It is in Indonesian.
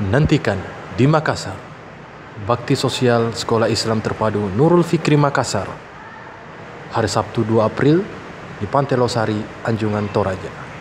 Nantikan di Makassar, Bakti Sosial Sekolah Islam Terpadu Nurul Fikri Makassar, hari Sabtu 2 April di Pantai Losari, Anjungan Toraja.